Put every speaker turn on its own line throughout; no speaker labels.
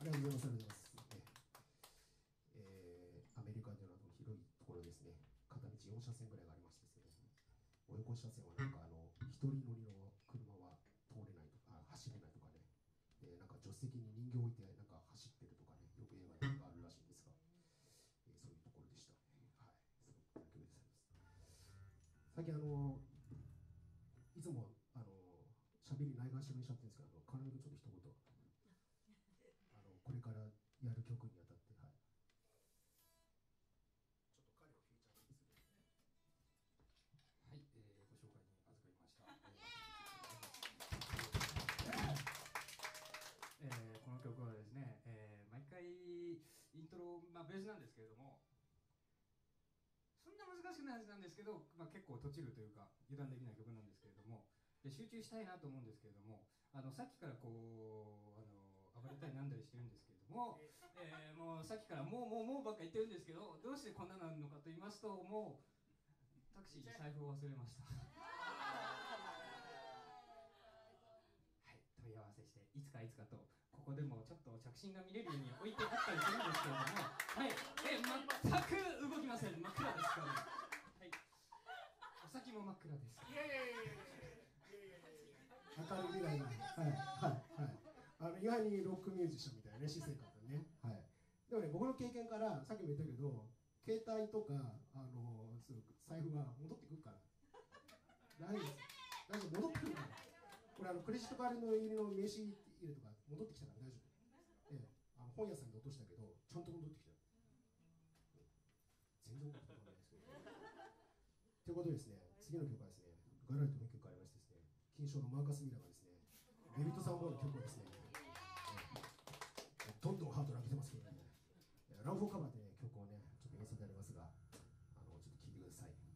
りがとうございます。アメリカでの広いところですね、片道4車線ぐらいがありましてですね、お横車線はなんか一人乗りの車は通れないとか、走れないとかね、でなんか助手席に人形置いてなんか走ってるとかね、よく映画なんかあるらしいんですが、そういうところでした。はい、すごく勉強でございます。最近いつも喋りないがしろにしちゃってるんですけど、金見君ちょっと一言これからやる曲にあたって、はい、ちょっと彼をフィーチャーする。
はい、ご紹介に預かりました。この曲はですね、毎回イントロ、ベースなんですけれども、そんな難しくないはずなんですけど、結構閉じるというか油断できない曲なんですけれども、で集中したいなと思うんですけれども、さっきからこう暴れたりなんだりしてるんですけれども、もうさっきからもうばっか言ってるんですけど、どうしてこんなののかと言いますと、もうタクシーに財布を忘れました。はい、問い合わせしていつかとここでもちょっと着信が見れるように置いてあったりするんですけれども、はい、全く動きません。真っ暗ですから、はい、お先も真っ暗です。
明るい未来が、意外にロックミュージシャンみたいなね、私生活ね。はい。でもね、僕の経験からさっきも言ったけど、携帯とか財布は戻ってくるから。大丈夫、戻ってくるから。これクレジットカードの入りの名刺入れとか戻ってきたから大丈夫。本屋さんで落としたけどちゃんと戻ってきた。全然戻ってこないですけど。ということでですね、次の曲はですね、ガラリとの曲がありましてですね、金賞のマーカス・ミラーがですね、ベルト・サンボーの曲をですね、どんどんハードル上げてますけどね、ランフォーカバーで、ね、曲をね、ちょっと演奏でありますが、ちょっと聴いてください。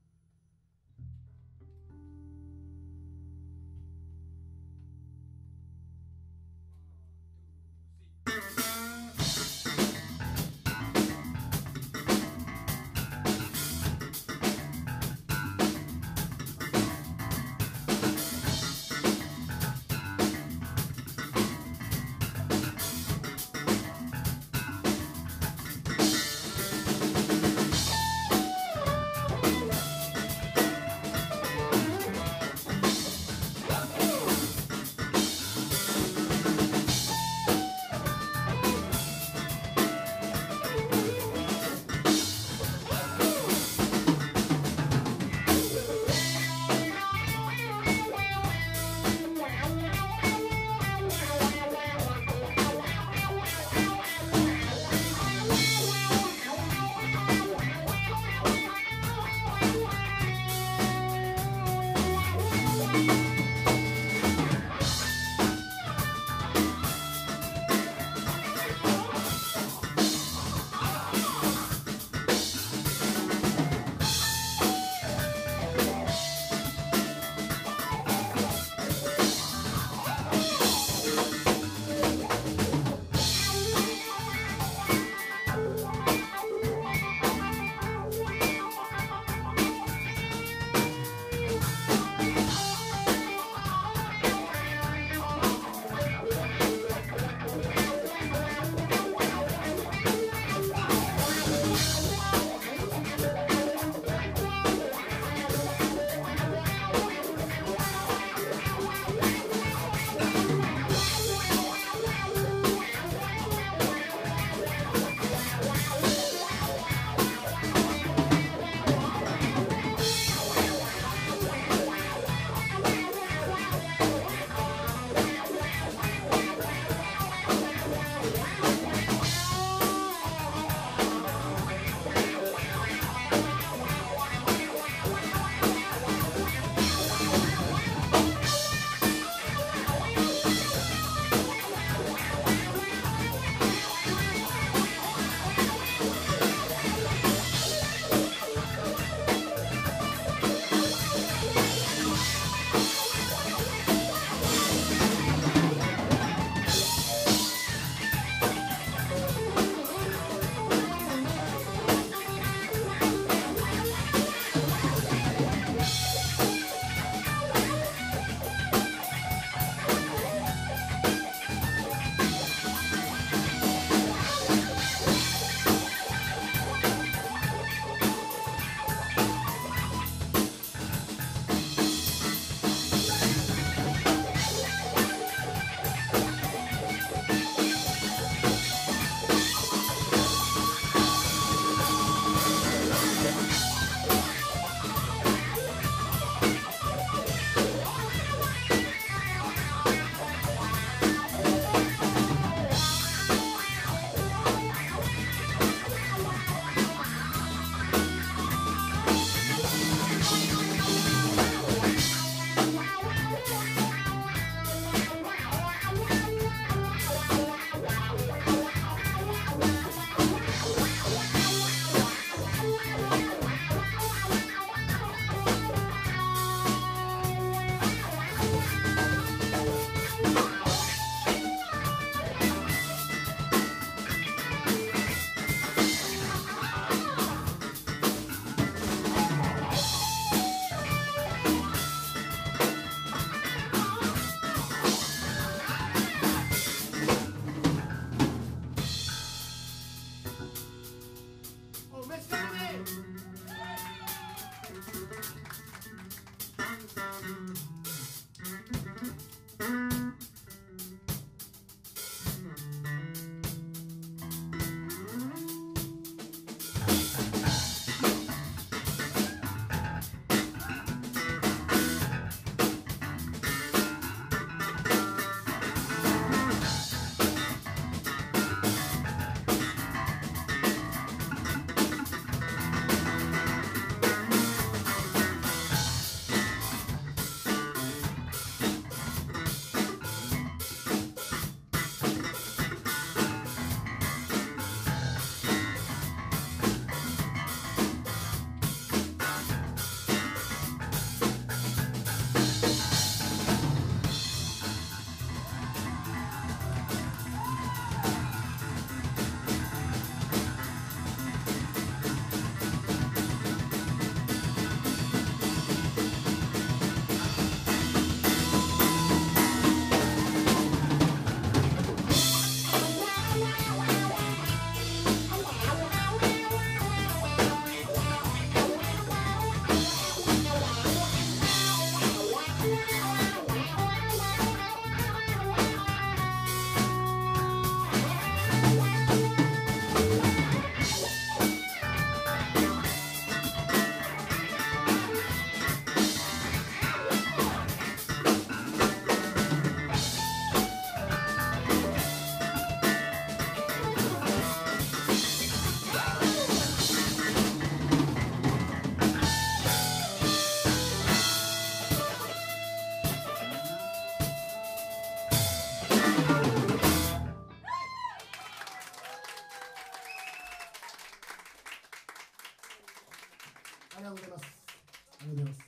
ありがとうございます。ありがとうございます。